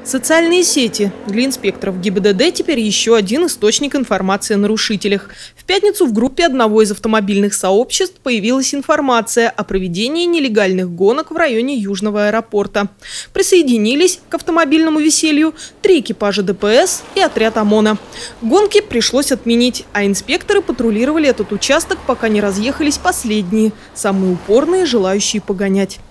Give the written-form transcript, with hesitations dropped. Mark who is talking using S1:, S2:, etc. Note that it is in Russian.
S1: Социальные сети. Для инспекторов ГИБДД теперь еще один источник информации о нарушителях. В пятницу в группе одного из автомобильных сообществ появилась информация о проведении нелегальных гонок в районе Южного аэропорта. Присоединились к автомобильному веселью 3 экипажа ДПС и отряд ОМОНа. Гонки пришлось отменить, а инспекторы патрулировали этот участок, пока не разъехались последние, самые упорные, желающие погонять.